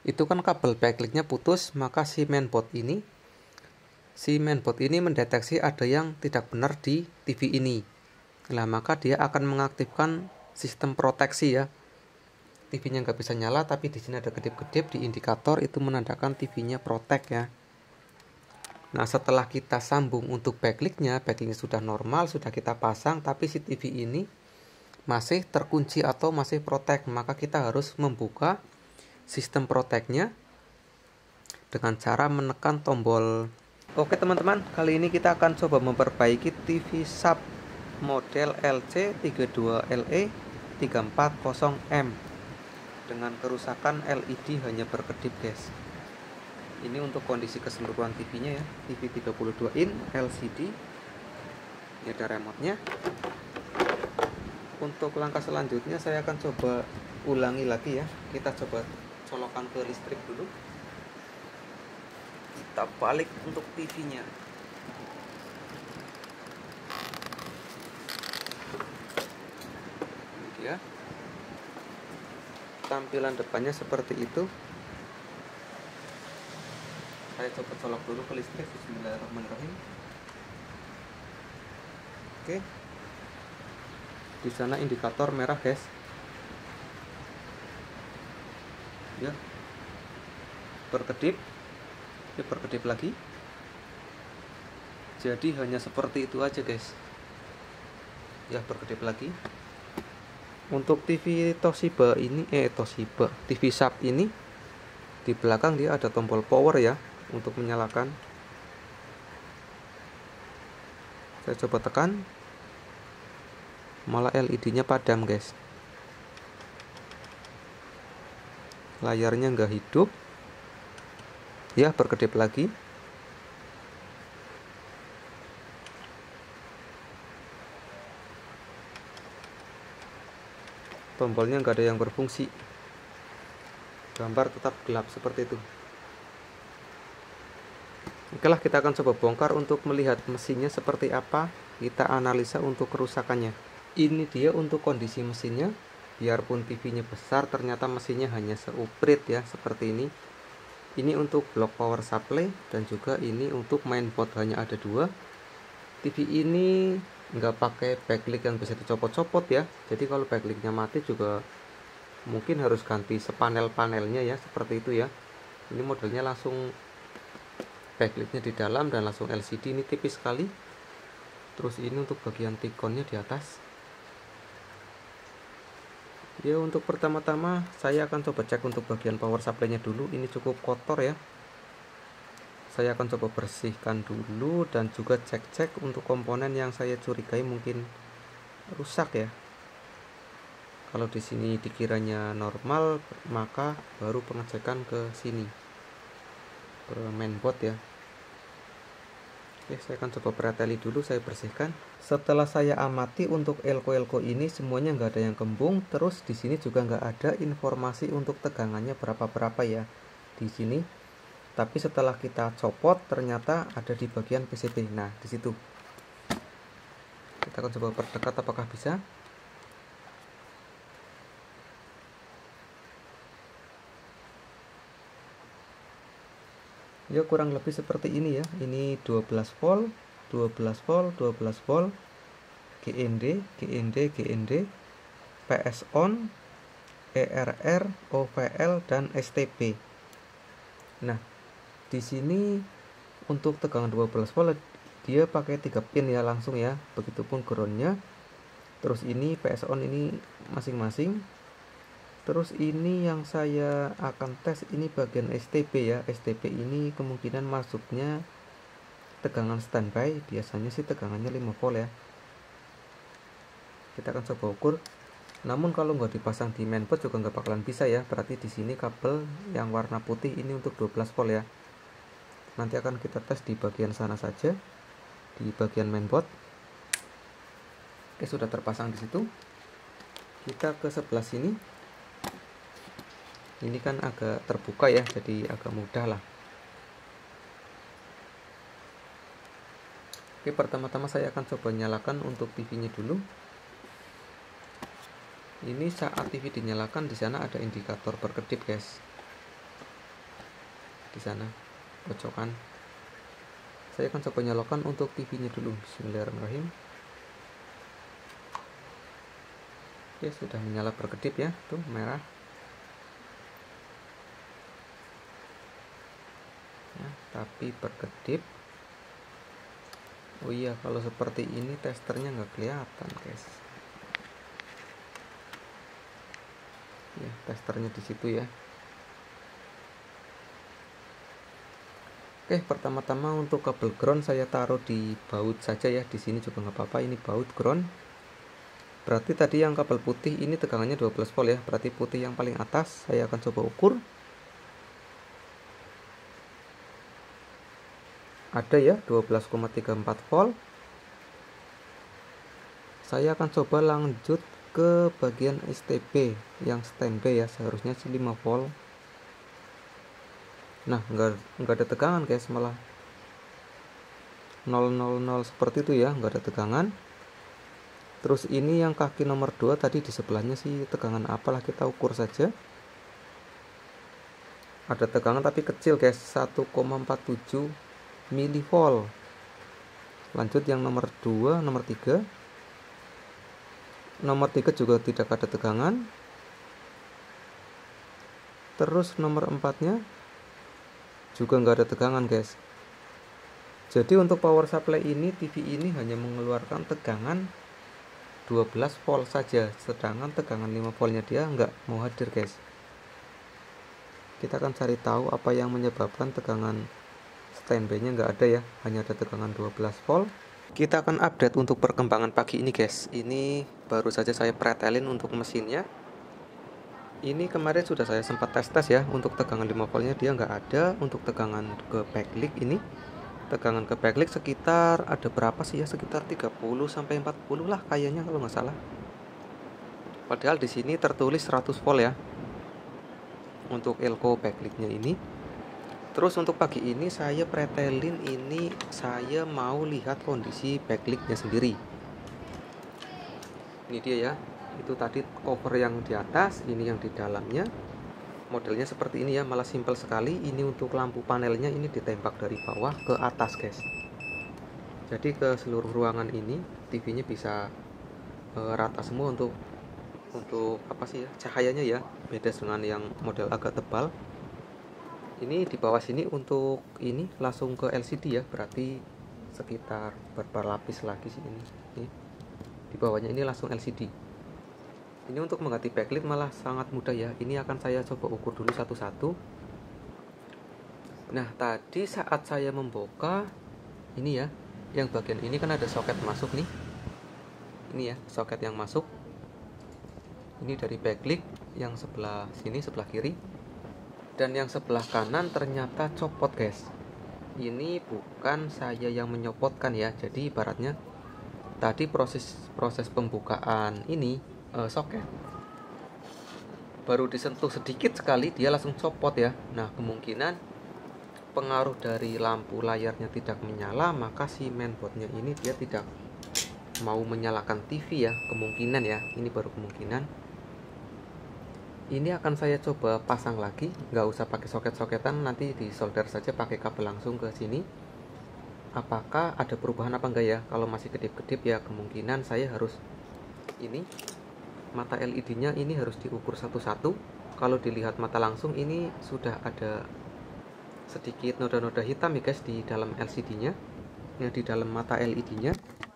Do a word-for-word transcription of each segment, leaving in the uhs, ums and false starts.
itu kan kabel backlinknya putus, maka si mainboard ini si mainboard ini mendeteksi ada yang tidak benar di T V ini. Nah, maka dia akan mengaktifkan sistem proteksi ya. T V-nya nggak bisa nyala, tapi di sini ada kedip-kedip di indikator, itu menandakan T V-nya protect ya. Nah, setelah kita sambung untuk backlinknya, backlinknya sudah normal, sudah kita pasang, tapi si T V ini masih terkunci atau masih protect, maka kita harus membuka sistem protectnya dengan cara menekan tombol. Oke teman-teman, kali ini kita akan coba memperbaiki T V sub model L C tiga dua L E tiga empat nol M dengan kerusakan L E D hanya berkedip guys. Ini untuk kondisi keseluruhan T V-nya ya, T V tiga puluh dua in L C D. Ini ada remote-nya. Untuk langkah selanjutnya saya akan coba ulangi lagi ya. Kita coba colokan ke listrik dulu. Kita balik untuk T V-nya. Ini dia. Tampilan depannya seperti itu. Saya coba colok dulu ke listrik. Bismillahirrahmanirrahim. Oke. Di sana indikator merah guys. Ya. Berkedip. Ini berkedip lagi. Jadi hanya seperti itu aja guys. Ya, berkedip lagi. Untuk T V Toshiba ini eh Toshiba T V sub ini di belakang dia ada tombol power ya untuk menyalakan. Saya coba tekan, malah L E D-nya padam guys. Layarnya nggak hidup. Ya, berkedip lagi. Tombolnya nggak ada yang berfungsi. Gambar tetap gelap seperti itu. Oke lah, kita akan coba bongkar untuk melihat mesinnya seperti apa. Kita analisa untuk kerusakannya. Ini dia untuk kondisi mesinnya. Biarpun T V-nya besar, ternyata mesinnya hanya seuprit ya, seperti ini. Ini untuk blok power supply dan juga ini untuk mainboard, hanya ada dua. T V ini nggak pakai backlink yang bisa dicopot-copot ya. Jadi kalau backlinknya mati juga mungkin harus ganti sepanel-panelnya ya, seperti itu ya. Ini modelnya langsung backlinknya di dalam dan langsung L C D, ini tipis sekali. Terus ini untuk bagian tikonnya di atas. Ya, untuk pertama-tama saya akan coba cek untuk bagian power supply-nya dulu. Ini cukup kotor ya. Saya akan coba bersihkan dulu dan juga cek-cek untuk komponen yang saya curigai mungkin rusak ya. Kalau di sini dikiranya normal, maka baru pengecekan ke sini, ke mainboard ya. Oke, saya akan coba preteli dulu, saya bersihkan. Setelah saya amati untuk elko-elko ini semuanya nggak ada yang kembung. Terus di sini juga nggak ada informasi untuk tegangannya berapa-berapa ya di sini. Tapi setelah kita copot ternyata ada di bagian P C B. Nah, di situ. Kita akan coba perdekat apakah bisa. Ya, kurang lebih seperti ini ya. Ini dua belas volt, dua belas volt, dua belas volt, G N D, G N D, G N D, P S on, E R R, O V L dan S T P. Nah, di sini untuk tegangan dua belas volt dia pakai tiga pin ya langsung ya. Begitupun groundnya. Terus ini P S on ini masing-masing. Terus ini yang saya akan tes ini bagian S T P ya. S T P ini kemungkinan masuknya tegangan standby. Biasanya sih tegangannya lima volt ya. Kita akan coba ukur. Namun kalau nggak dipasang di mainboard juga nggak bakalan bisa ya. Berarti di sini kabel yang warna putih ini untuk dua belas volt ya. Nanti akan kita tes di bagian sana saja, di bagian mainboard. Oke, sudah terpasang di situ. Kita ke sebelah sini. Ini kan agak terbuka ya, jadi agak mudah lah. Oke, pertama-tama saya akan coba nyalakan untuk T V-nya dulu. Ini saat T V dinyalakan di sana ada indikator berkedip guys. di sana pojokan. Saya akan coba nyalakan untuk T V-nya dulu. Bismillahirrahmanirrahim. Oke, sudah menyala berkedip ya, tuh merah. Ya, tapi berkedip. Oh iya, kalau seperti ini testernya nggak kelihatan, guys. Ya, testernya di situ ya. Oke, pertama-tama untuk kabel ground saya taruh di baut saja ya. Di sini juga nggak apa-apa, ini baut ground. Berarti tadi yang kabel putih ini tegangannya dua belas volt ya. Berarti putih yang paling atas saya akan coba ukur. Ada ya, dua belas koma tiga empat volt. Saya akan coba lanjut ke bagian S T B yang standby ya, seharusnya sih lima volt. Nah, enggak enggak ada tegangan guys, malah nol nol nol seperti itu ya, enggak ada tegangan. Terus ini yang kaki nomor dua tadi di sebelahnya sih tegangan apalah, kita ukur saja. Ada tegangan tapi kecil guys, satu koma empat tujuh milivolt. Lanjut yang nomor dua, nomor tiga. Nomor tiga juga tidak ada tegangan. Terus nomor empatnya juga nggak ada tegangan guys. Jadi untuk power supply ini, T V ini hanya mengeluarkan tegangan dua belas volt saja, sedangkan tegangan lima voltnya dia nggak mau hadir guys. Kita akan cari tahu apa yang menyebabkan tegangan standby nya nggak ada ya, hanya ada tegangan dua belas volt. Kita akan update untuk perkembangan pagi ini guys. Ini baru saja saya pretelin untuk mesinnya. Ini kemarin sudah saya sempat tes-tes ya, untuk tegangan lima voltnya dia nggak ada. Untuk tegangan ke backlight ini, tegangan ke backlight sekitar ada berapa sih ya, sekitar tiga puluh sampai empat puluh lah kayaknya kalau nggak salah. Padahal di sini tertulis seratus volt ya untuk elko backlightnya ini. Terus untuk pagi ini saya pretelin, ini saya mau lihat kondisi backlightnya sendiri. Ini dia ya, itu tadi cover yang di atas, ini yang di dalamnya. Modelnya seperti ini ya, malah simpel sekali. Ini untuk lampu panelnya ini ditembak dari bawah ke atas guys. Jadi ke seluruh ruangan ini T V-nya bisa e, rata semua untuk untuk apa sih ya, cahayanya ya, beda dengan yang model agak tebal. Ini di bawah sini untuk ini langsung ke L C D ya, berarti sekitar berapa lapis lagi sih ini. Ini di bawahnya ini langsung L C D. Ini untuk mengganti backlight malah sangat mudah ya. Ini akan saya coba ukur dulu satu-satu. Nah, tadi saat saya membuka ini ya, yang bagian ini kan ada soket masuk nih. Ini ya, soket yang masuk. Ini dari backlight yang sebelah sini, sebelah kiri. Dan yang sebelah kanan ternyata copot guys. Ini bukan saya yang menyopotkan ya. Jadi ibaratnya tadi proses proses pembukaan ini e, soket baru disentuh sedikit sekali dia langsung copot ya. Nah, kemungkinan pengaruh dari lampu layarnya tidak menyala, maka si mainboardnya ini dia tidak mau menyalakan T V ya, kemungkinan ya. Ini baru kemungkinan. Ini akan saya coba pasang lagi, nggak usah pakai soket-soketan, nanti disolder saja pakai kabel langsung ke sini. Apakah ada perubahan apa enggak ya? Kalau masih kedip-kedip ya kemungkinan saya harus ini mata L E D-nya ini harus diukur satu-satu. Kalau dilihat mata langsung ini sudah ada sedikit noda-noda hitam ya guys di dalam L C D-nya, yang di dalam mata L E D-nya.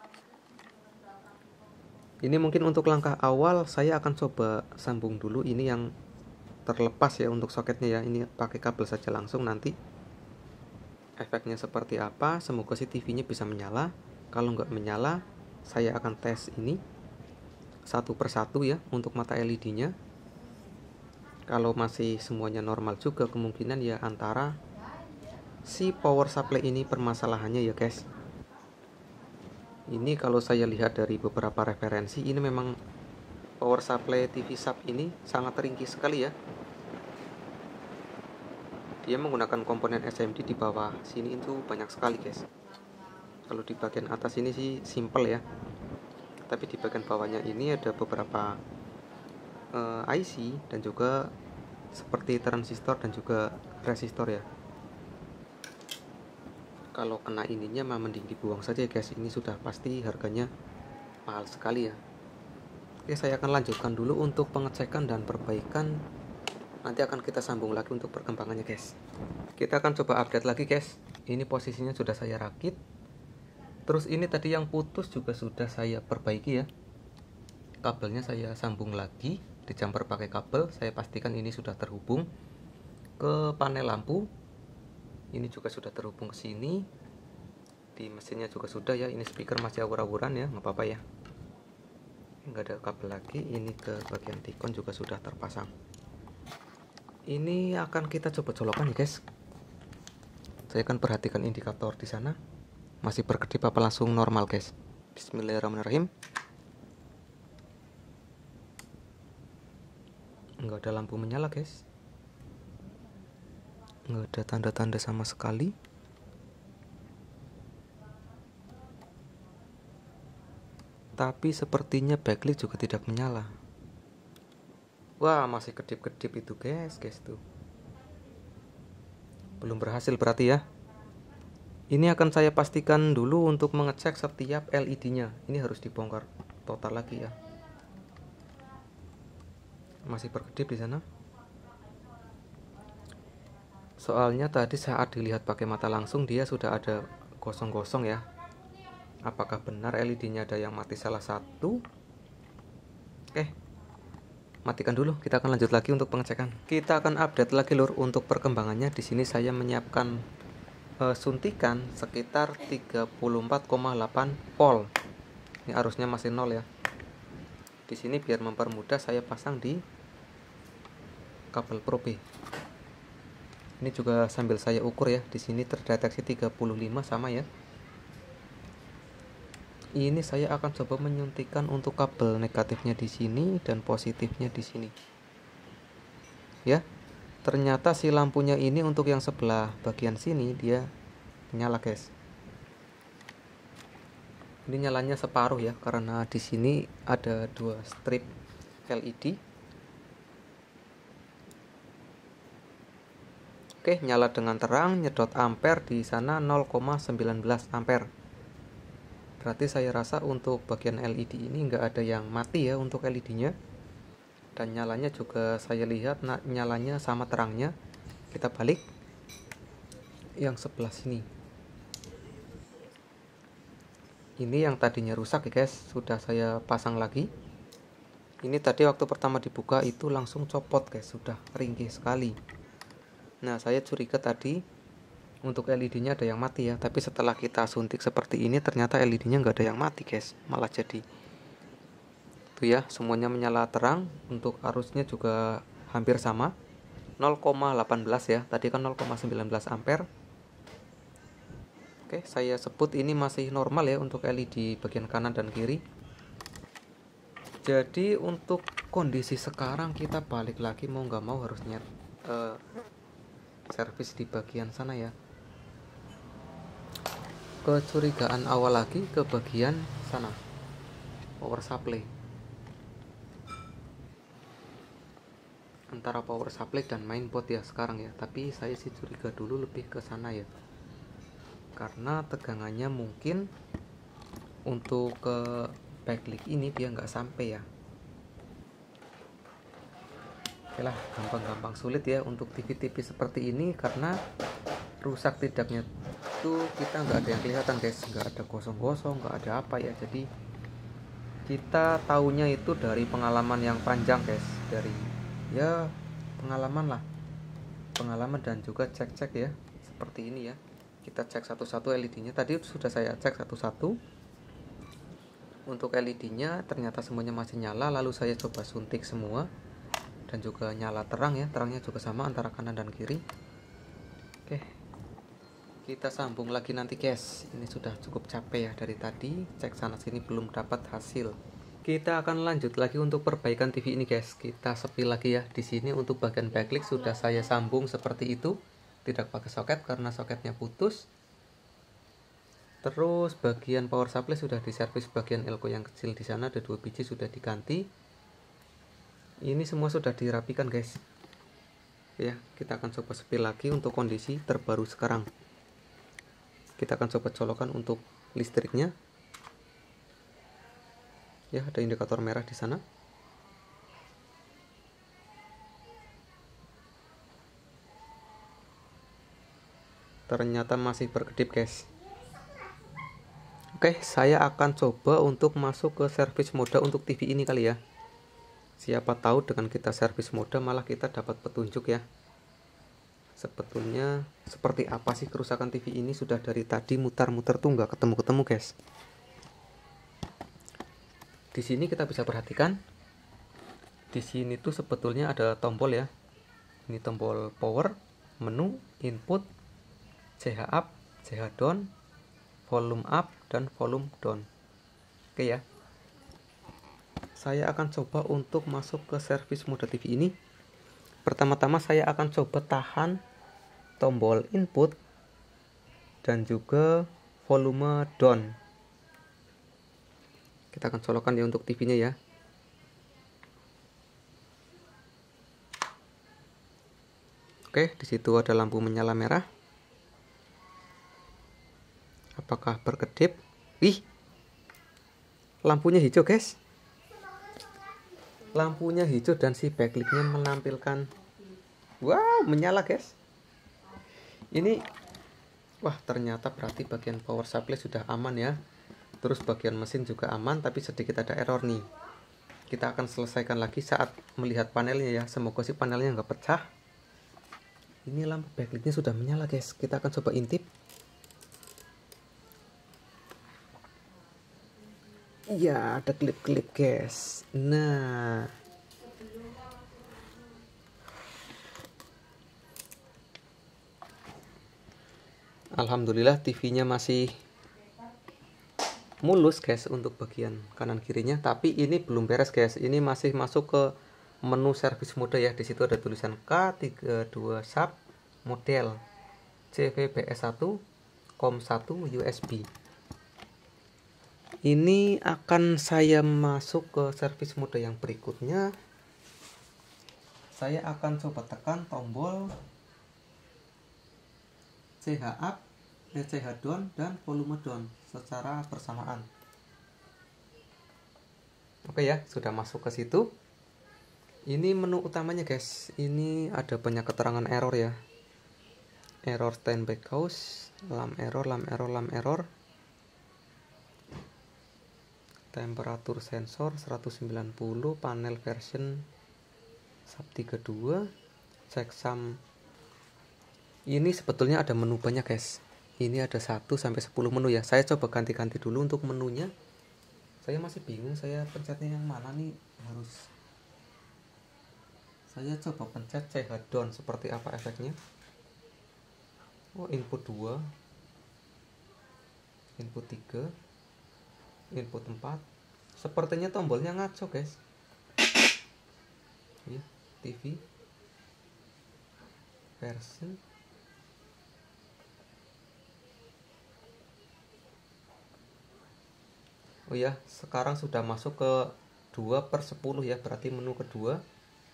Ini mungkin untuk langkah awal saya akan coba sambung dulu ini yang terlepas ya untuk soketnya ya. Ini pakai kabel saja langsung, nanti efeknya seperti apa. Semoga si T V-nya bisa menyala. Kalau nggak menyala, saya akan tes ini satu persatu ya untuk mata L E D-nya. Kalau masih semuanya normal juga, kemungkinan ya antara si power supply ini permasalahannya ya guys. Ini kalau saya lihat dari beberapa referensi, ini memang power supply T V sub ini sangat ringkih sekali ya. Dia menggunakan komponen S M D di bawah sini itu banyak sekali guys. Kalau di bagian atas ini sih simple ya, tapi di bagian bawahnya ini ada beberapa uh, I C dan juga seperti transistor dan juga resistor ya. kalau kena ininya mah mending dibuang saja guys, ini sudah pasti harganya mahal sekali ya. Oke, saya akan lanjutkan dulu untuk pengecekan dan perbaikan, nanti akan kita sambung lagi untuk perkembangannya guys. Kita akan coba update lagi guys. Ini posisinya sudah saya rakit, terus ini tadi yang putus juga sudah saya perbaiki ya. Kabelnya saya sambung lagi, dijumper pakai kabel, saya pastikan ini sudah terhubung ke panel lampu. Ini juga sudah terhubung ke sini, di mesinnya juga sudah ya. Ini speaker masih awur-awuran ya, nggak apa-apa ya, nggak ada kabel lagi. Ini ke bagian tikon juga sudah terpasang. Ini akan kita coba colokan ya guys. Saya akan perhatikan indikator di sana masih berkedip apa langsung normal guys. Bismillahirrahmanirrahim. Nggak ada lampu menyala guys, nggak ada tanda-tanda sama sekali. Tapi sepertinya backlight juga tidak menyala. Wah, masih kedip-kedip itu guys, guys tuh. Belum berhasil berarti ya. Ini akan saya pastikan dulu untuk mengecek setiap L E D-nya. Ini harus dibongkar total lagi ya. Masih berkedip di sana. Soalnya tadi saat dilihat pakai mata langsung dia sudah ada gosong-gosong ya. Apakah benar L E D-nya ada yang mati salah satu? Oke, matikan dulu. Kita akan lanjut lagi untuk pengecekan. Kita akan update lagi lur untuk perkembangannya. Di sini saya menyiapkan uh, suntikan sekitar tiga puluh empat koma delapan volt. Ini arusnya masih nol ya. Di sini biar mempermudah saya pasang di kabel probe. Ini juga sambil saya ukur ya. Di sini terdeteksi tiga puluh lima sama ya. Ini saya akan coba menyuntikkan untuk kabel negatifnya di sini dan positifnya di sini. Ya. Ternyata si lampunya ini untuk yang sebelah bagian sini dia nyala guys. Ini nyalanya separuh ya, karena di sini ada dua strip L E D. Oke, nyala dengan terang, nyedot ampere di sana nol koma satu sembilan ampere. Berarti saya rasa untuk bagian L E D ini nggak ada yang mati ya untuk L E D-nya. Dan nyalanya juga saya lihat nah, nyalanya sama terangnya. Kita balik yang sebelah sini. Ini yang tadinya rusak ya guys, sudah saya pasang lagi. Ini tadi waktu pertama dibuka itu langsung copot guys, sudah ringkih sekali. Nah, saya curiga tadi untuk L E D-nya ada yang mati ya, tapi setelah kita suntik seperti ini ternyata L E D-nya nggak ada yang mati guys, malah jadi itu ya, semuanya menyala terang. Untuk arusnya juga hampir sama, nol koma satu delapan ya, tadi kan nol koma sembilan ampere. Oke, saya sebut ini masih normal ya untuk L E D bagian kanan dan kiri. Jadi untuk kondisi sekarang kita balik lagi, mau nggak mau harus nyet uh, servis di bagian sana ya. Kecurigaan awal lagi ke bagian sana, power supply. Antara power supply dan mainboard ya sekarang ya, tapi saya sih curiga dulu lebih ke sana ya, karena tegangannya mungkin untuk ke backlight ini dia nggak sampai ya. Oke lah, gampang-gampang sulit ya untuk T V T V seperti ini, karena rusak tidaknya tuh kita nggak ada yang kelihatan guys, nggak ada gosong-gosong, nggak ada apa ya. Jadi kita taunya itu dari pengalaman yang panjang guys, dari ya pengalaman lah, pengalaman dan juga cek-cek ya seperti ini ya. Kita cek satu-satu L E D-nya. Tadi sudah saya cek satu-satu. Untuk L E D-nya ternyata semuanya masih nyala. Lalu saya coba suntik semua dan juga nyala terang ya. Terangnya juga sama antara kanan dan kiri. Oke, kita sambung lagi nanti guys. Ini sudah cukup capek ya dari tadi. Cek sana sini belum dapat hasil. Kita akan lanjut lagi untuk perbaikan T V ini guys. Kita sepil lagi ya. Di sini untuk bagian backlight sudah saya sambung seperti itu. Tidak pakai soket karena soketnya putus. Terus bagian power supply sudah diservis, bagian elko yang kecil di sana ada dua biji sudah diganti. Ini semua sudah dirapikan guys. Ya, kita akan coba sepil lagi untuk kondisi terbaru sekarang. Kita akan coba colokan untuk listriknya. Ya, ada indikator merah di sana. Ternyata masih berkedip, guys. Oke, saya akan coba untuk masuk ke service mode untuk T V ini kali ya. Siapa tahu dengan kita service mode malah kita dapat petunjuk ya. Sebetulnya seperti apa sih kerusakan T V ini? Sudah dari tadi mutar-mutar tuh nggak ketemu-ketemu, guys. Di sini kita bisa perhatikan. Di sini tuh sebetulnya ada tombol ya. Ini tombol power, menu, input, C H up, C H down, volume up, dan volume down. Oke ya. Saya akan coba untuk masuk ke service mode T V ini. Pertama-tama saya akan coba tahan tombol input dan juga volume down. Kita akan colokkan ya untuk T V-nya ya. Oke, di situ ada lampu menyala merah. Apakah berkedip? Ih, lampunya hijau, guys. Lampunya hijau dan si backlight-nya menampilkan, wow, menyala, guys. Ini, wah, ternyata berarti bagian power supply sudah aman ya. Terus bagian mesin juga aman, tapi sedikit ada error nih. Kita akan selesaikan lagi saat melihat panelnya ya. Semoga si panelnya nggak pecah. Ini lampu backlight-nya sudah menyala, guys. Kita akan coba intip. Iya, ada klip-klip, guys. Nah, alhamdulillah T V-nya masih mulus, guys, untuk bagian kanan kirinya. Tapi ini belum beres, guys. Ini masih masuk ke menu service mode ya. Di situ ada tulisan K tiga dua sub model C V B S satu COM satu U S B. Ini akan saya masuk ke service mode yang berikutnya. Saya akan coba tekan tombol C H up, C H down, dan volume down secara bersamaan. Oke ya, sudah masuk ke situ. Ini menu utamanya, guys. Ini ada banyak keterangan error ya. Error standby cause, lamp error, lamp error, lamp error. Temperatur sensor seratus sembilan puluh, panel version sub tiga puluh dua, checksum. Ini sebetulnya ada menu banyak, guys. Ini ada satu sampai sepuluh menu ya. Saya coba ganti-ganti dulu untuk menunya. Saya masih bingung saya pencetnya yang mana nih. Harus saya coba pencet C H down, seperti apa efeknya. Oh, input dua, input tiga, input empat. Sepertinya tombolnya ngaco, guys. Ya, T V version. Oh ya, sekarang sudah masuk ke dua per sepuluh ya, berarti menu kedua.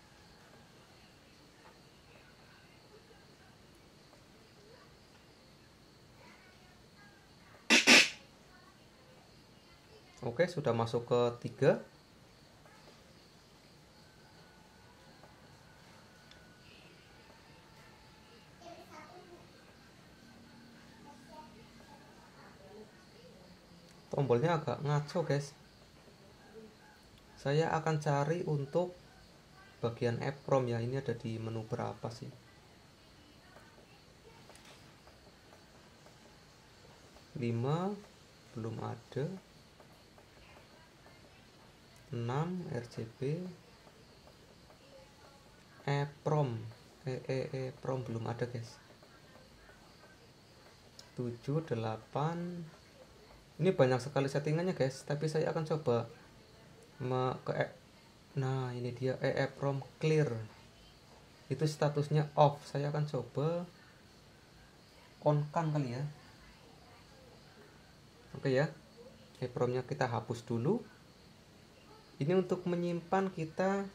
Oke, sudah masuk ke tiga. Tombolnya agak ngaco, guys. Saya akan cari untuk bagian EEPROM ya. Ini ada di menu berapa sih? lima belum ada. enam R G B. EEPROM. E E EEPROM belum ada, guys. tujuh, delapan. Ini banyak sekali settingannya, guys, tapi saya akan coba me ke e nah, ini dia EEPROM clear. Itu statusnya off. Saya akan coba on-kan kali ya. Oke ya. EEPROM-nya kita hapus dulu. Ini untuk menyimpan kita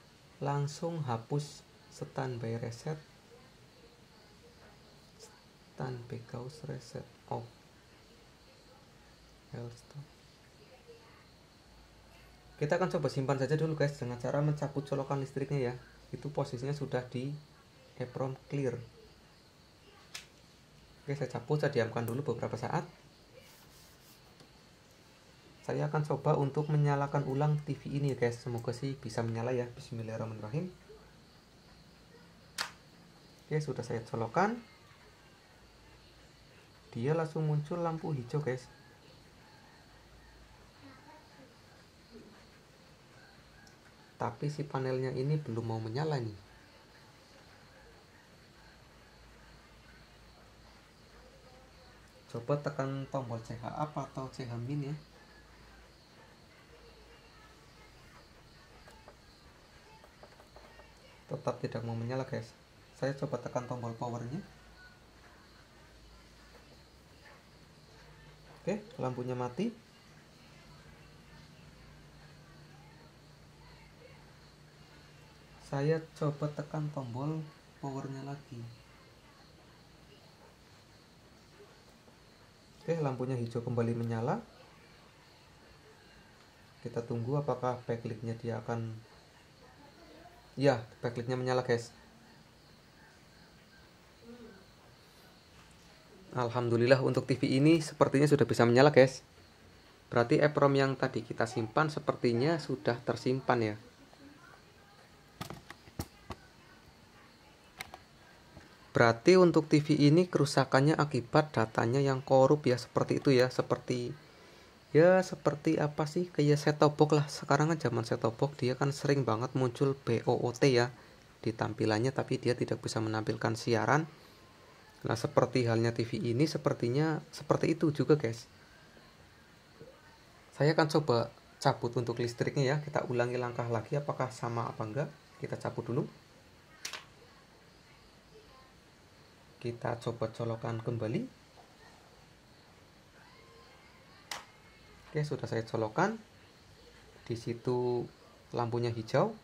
langsung hapus standby reset. Tan Begaus reset off. Stop. Kita akan coba simpan saja dulu guys dengan cara mencabut colokan listriknya ya. Itu posisinya sudah di EEPROM clear. Oke, saya cabut, saya diamkan dulu beberapa saat. Saya akan coba untuk menyalakan ulang T V ini guys. Semoga sih bisa menyala ya. Bismillahirrahmanirrahim. Oke, sudah saya colokan. Dia langsung muncul lampu hijau guys. Tapi si panelnya ini belum mau menyala nih. Coba tekan tombol C H up atau C H min ya. Tetap tidak mau menyala guys. Saya coba tekan tombol powernya. Oke, lampunya mati. Saya coba tekan tombol powernya lagi. Oke, lampunya hijau kembali menyala. Kita tunggu apakah backlightnya dia akan... Ya, backlightnya menyala guys. Alhamdulillah untuk T V ini sepertinya sudah bisa menyala guys. Berarti EEPROM yang tadi kita simpan sepertinya sudah tersimpan ya. Berarti untuk T V ini kerusakannya akibat datanya yang korup ya, seperti itu ya, seperti ya seperti apa sih, kayak set-top box lah. Sekarang kan zaman set-top box dia kan sering banget muncul B O O T ya di tampilannya, tapi dia tidak bisa menampilkan siaran. Nah, seperti halnya T V ini sepertinya seperti itu juga guys. Saya akan coba cabut untuk listriknya ya. Kita ulangi langkah lagi apakah sama apa enggak. Kita cabut dulu. Kita coba colokan kembali. Oke, sudah saya colokan. Di situ lampunya hijau.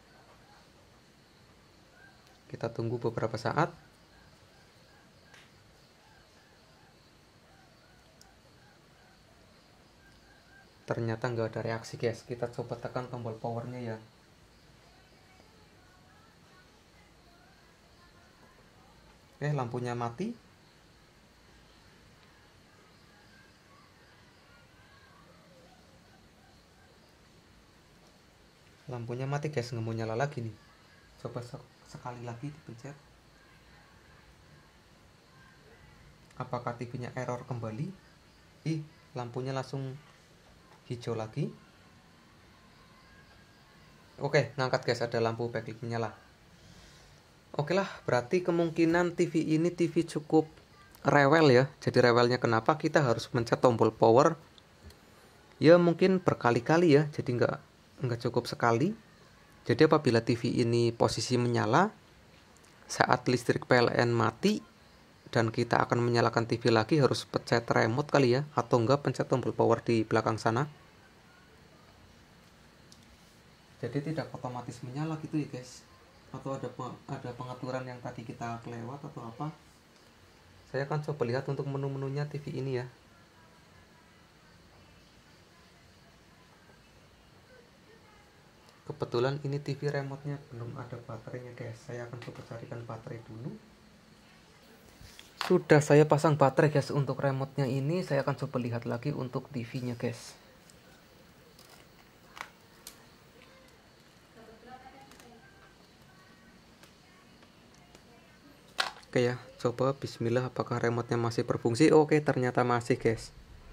Kita tunggu beberapa saat. Ternyata nggak ada reaksi guys. Kita coba tekan tombol powernya ya. Oke, lampunya mati. Lampunya mati guys, nggak mau nyala lagi nih. Coba sekali lagi dipencet. Apakah T V-nya error kembali? Ih, lampunya langsung hijau lagi. Oke, ngangkat guys, ada lampu backlight menyala. Oke lah, berarti kemungkinan T V ini T V cukup rewel ya. Jadi rewelnya kenapa? Kita harus mencet tombol power. Ya mungkin berkali-kali ya. Jadi nggak nggak cukup sekali. Jadi apabila T V ini posisi menyala, saat listrik P L N mati dan kita akan menyalakan T V lagi, harus pencet remote kali ya, atau enggak pencet tombol power di belakang sana. Jadi tidak otomatis menyala gitu ya guys. Atau ada ada pengaturan yang tadi kita kelewat atau apa. Saya akan coba lihat untuk menu-menunya T V ini ya. Kebetulan ini T V remote-nya belum ada baterainya guys. Saya akan coba carikan baterai dulu. Sudah saya pasang baterai guys untuk remote-nya ini. Saya akan coba lihat lagi untuk T V-nya guys. Oke ya, coba bismillah apakah remote-nya masih berfungsi. Oke, ternyata masih guys.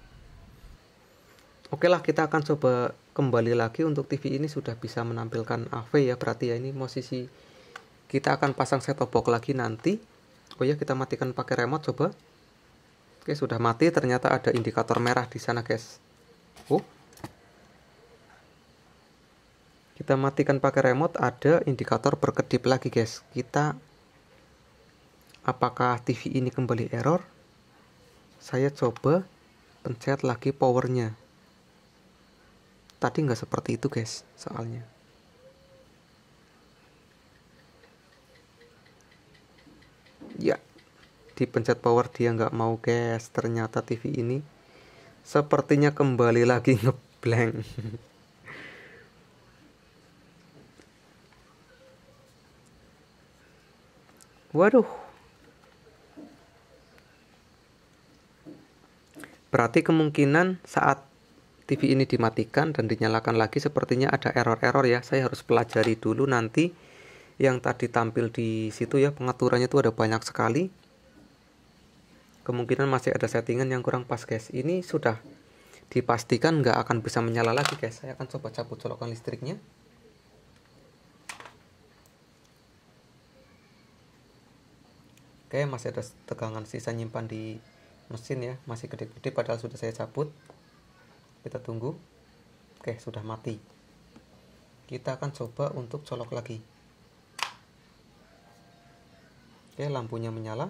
Oke lah, kita akan coba kembali lagi untuk T V ini sudah bisa menampilkan A V ya. Berarti ya ini posisi kita akan pasang set-top box lagi nanti. Oh ya, kita matikan pakai remote coba. Oke, sudah mati. Ternyata ada indikator merah di sana guys. Oh, kita matikan pakai remote, ada indikator berkedip lagi guys. Kita apakah T V ini kembali error? Saya coba pencet lagi powernya. Tadi nggak seperti itu guys soalnya. Ya, dipencet power dia nggak mau guys. Ternyata T V ini sepertinya kembali lagi ngeblank. Waduh, berarti kemungkinan saat T V ini dimatikan dan dinyalakan lagi sepertinya ada error-error ya. Saya harus pelajari dulu nanti yang tadi tampil di situ ya, pengaturannya itu ada banyak sekali. Kemungkinan masih ada settingan yang kurang pas guys. Ini sudah dipastikan nggak akan bisa menyala lagi guys. Saya akan coba cabut colokan listriknya. Oke, masih ada tegangan sisa nyimpan di mesin ya, masih gede-gede padahal sudah saya cabut. Kita tunggu. Oke, sudah mati. Kita akan coba untuk colok lagi. Oke, lampunya menyala.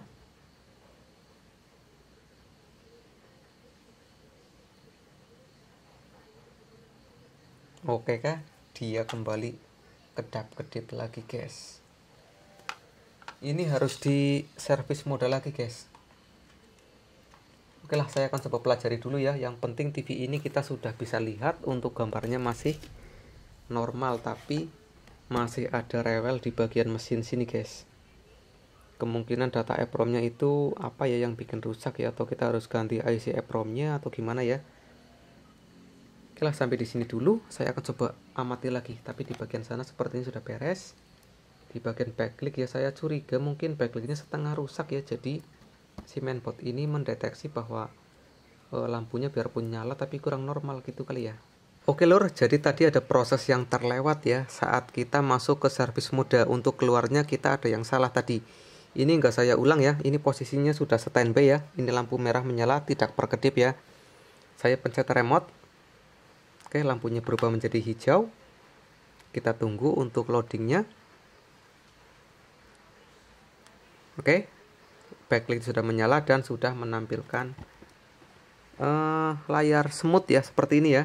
Oke kah? Dia kembali kedap-kedip lagi guys. Ini harus di servis mode lagi guys. Oke lah, saya akan coba pelajari dulu ya. Yang penting T V ini kita sudah bisa lihat untuk gambarnya masih normal, tapi masih ada rewel di bagian mesin sini guys. Kemungkinan data EPROM-nya itu apa ya yang bikin rusak ya, atau kita harus ganti I C EPROM-nya atau gimana ya. Oke lah, sampai di sini dulu. Saya akan coba amati lagi, tapi di bagian sana sepertinya sudah beres. Di bagian backlight ya, saya curiga mungkin backlightnya setengah rusak ya, jadi si mainboard ini mendeteksi bahwa e, lampunya biarpun nyala tapi kurang normal gitu kali ya. Oke lor, jadi tadi ada proses yang terlewat ya saat kita masuk ke service mode. Untuk keluarnya kita ada yang salah tadi. Ini enggak saya ulang ya, ini posisinya sudah standby ya. Ini lampu merah menyala, tidak berkedip ya. Saya pencet remote. Oke, lampunya berubah menjadi hijau. Kita tunggu untuk loadingnya. Oke, backlight sudah menyala dan sudah menampilkan uh, layar smooth ya, seperti ini ya.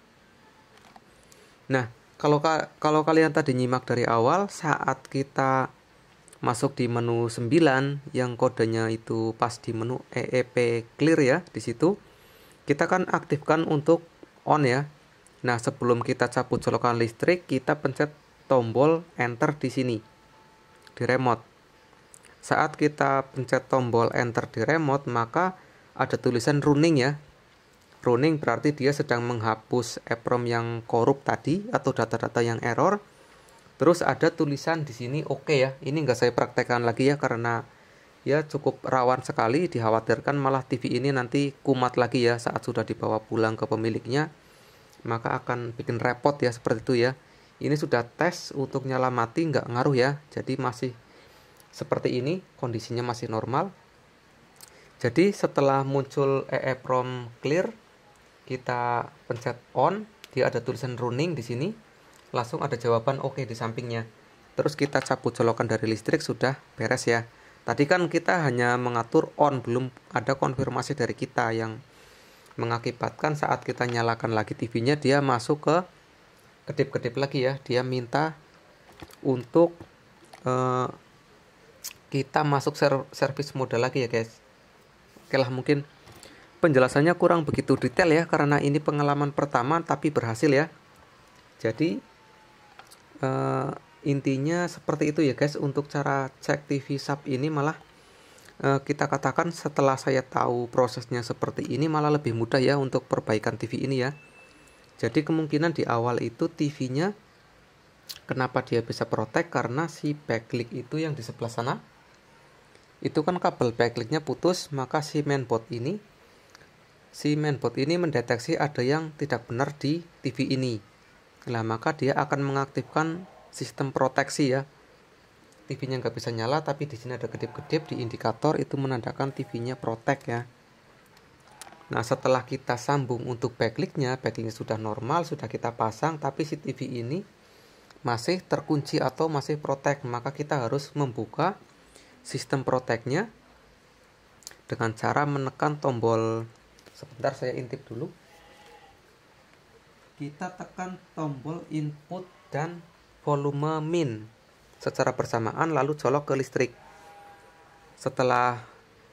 Nah, kalau ka kalau kalian tadi nyimak dari awal, saat kita masuk di menu sembilan yang kodenya itu pas di menu E E P clear ya, di situ kita kan aktifkan untuk on ya. Nah, sebelum kita cabut colokan listrik, kita pencet tombol enter di sini di remote. Saat kita pencet tombol enter di remote, maka ada tulisan running ya. Running berarti dia sedang menghapus EPROM yang korup tadi atau data-data yang error. Terus ada tulisan di sini oke okay ya. Ini nggak saya praktekkan lagi ya karena ya cukup rawan sekali, dikhawatirkan malah T V ini nanti kumat lagi ya saat sudah dibawa pulang ke pemiliknya. Maka akan bikin repot ya, seperti itu ya. Ini sudah tes untuk nyala mati, nggak ngaruh ya. Jadi masih seperti ini, kondisinya masih normal. Jadi setelah muncul EEPROM clear, kita pencet on, dia ada tulisan running di sini. Langsung ada jawaban oke okay di sampingnya. Terus kita cabut colokan dari listrik, sudah beres ya. Tadi kan kita hanya mengatur on, belum ada konfirmasi dari kita yang mengakibatkan saat kita nyalakan lagi T V-nya dia masuk ke kedip-kedip lagi ya. Dia minta untuk eh, kita masuk service mode lagi ya guys. Oke lah, mungkin penjelasannya kurang begitu detail ya karena ini pengalaman pertama tapi berhasil ya. Jadi uh, intinya seperti itu ya guys. Untuk cara cek T V sub ini malah uh, kita katakan setelah saya tahu prosesnya seperti ini malah lebih mudah ya untuk perbaikan T V ini ya. Jadi kemungkinan di awal itu T V-nya kenapa dia bisa protek karena si backlight itu yang di sebelah sana itu kan kabel backlightnya putus, maka si mainboard ini si mainboard ini mendeteksi ada yang tidak benar di T V ini. Nah, maka dia akan mengaktifkan sistem proteksi ya. T V-nya nggak bisa nyala, tapi di sini ada kedip-kedip di indikator, itu menandakan T V-nya protect ya. Nah, setelah kita sambung untuk backlightnya, backlightnya sudah normal, sudah kita pasang, tapi si T V ini masih terkunci atau masih protect, maka kita harus membuka sistem protectnya dengan cara menekan tombol, sebentar saya intip dulu, kita tekan tombol input dan volume min secara bersamaan lalu colok ke listrik. Setelah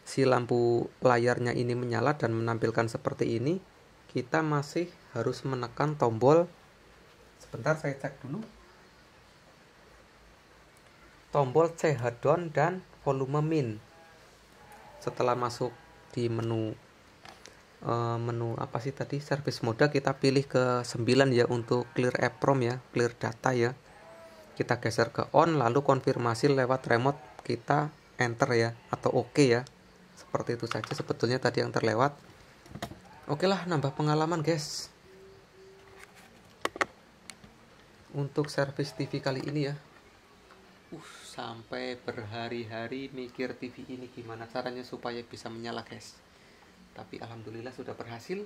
si lampu layarnya ini menyala dan menampilkan seperti ini, kita masih harus menekan tombol, sebentar saya cek dulu, tombol C H down dan volume min. Setelah masuk di menu uh, menu apa sih tadi, service mode, kita pilih ke sembilan ya untuk clear EEPROM ya, clear data ya. Kita geser ke on, lalu konfirmasi lewat remote, kita enter ya atau oke okay ya. Seperti itu saja sebetulnya tadi yang terlewat. Oke lah, nambah pengalaman guys untuk servis T V kali ini ya. Uh, sampai berhari-hari mikir T V ini gimana caranya supaya bisa menyala guys. Tapi alhamdulillah sudah berhasil.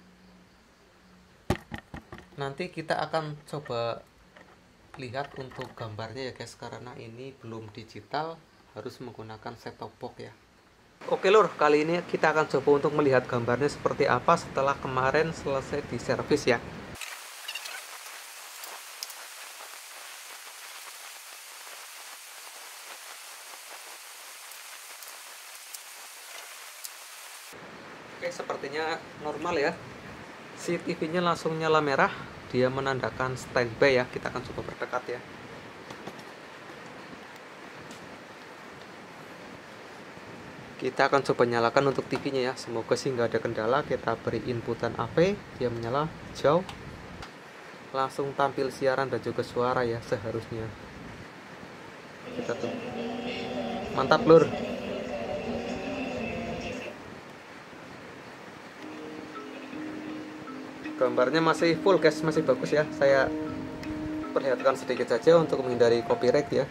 Nanti kita akan coba lihat untuk gambarnya ya guys, karena ini belum digital, harus menggunakan set-top box ya. Oke lur, kali ini kita akan coba untuk melihat gambarnya seperti apa setelah kemarin selesai di servis ya. Oke, sepertinya normal ya. Si T V-nya langsung nyala merah, dia menandakan standby ya. Kita akan coba berdekat ya. Kita akan coba nyalakan untuk T V-nya ya. Semoga sih nggak ada kendala. Kita beri inputan A P, dia menyala jauh. Langsung tampil siaran dan juga suara ya seharusnya. Kita tuh. Mantap lur. Gambarnya masih full guys, masih bagus ya. Saya perlihatkan sedikit saja untuk menghindari copyright ya.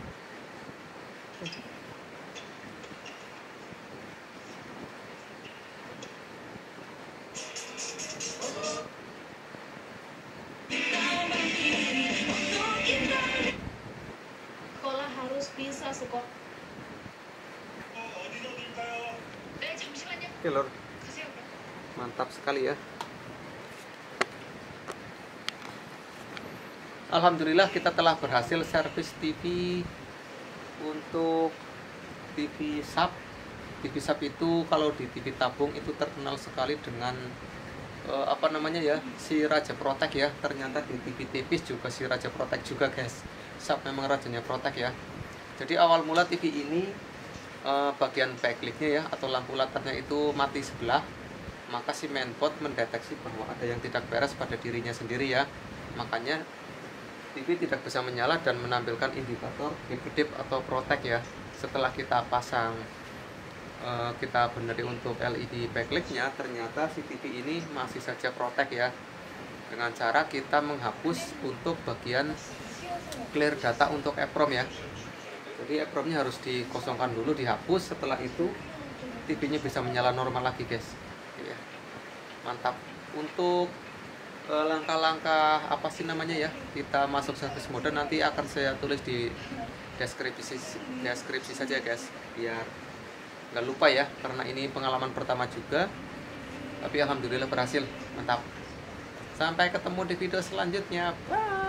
Sekolah harus bisa sekolah. Oke lor, mantap sekali ya. Alhamdulillah kita telah berhasil servis T V untuk T V sub. T V sub itu kalau di T V tabung itu terkenal sekali dengan uh, apa namanya ya, si Raja Protek ya. Ternyata di T V tipis juga si Raja Protek juga guys. Sub memang rajanya Protek ya. Jadi awal mula T V ini uh, bagian backlightnya ya atau lampu latarnya itu mati sebelah. Maka si mainboard mendeteksi bahwa ada yang tidak beres pada dirinya sendiri ya. Makanya T V tidak bisa menyala dan menampilkan indikator kedip atau protek ya. Setelah kita pasang, uh, kita beneri untuk L E D backlightnya, ternyata si T V ini masih saja protek ya. Dengan cara kita menghapus untuk bagian clear data untuk EEPROM ya. Jadi EEPROM-nya harus dikosongkan dulu, dihapus. Setelah itu T V-nya bisa menyala normal lagi guys. Ya. Mantap. Untuk langkah-langkah apa sih namanya ya, kita masuk service mode nanti akan saya tulis di deskripsi deskripsi saja guys, biar nggak lupa ya, karena ini pengalaman pertama juga, tapi alhamdulillah berhasil. Mantap. Sampai ketemu di video selanjutnya, bye.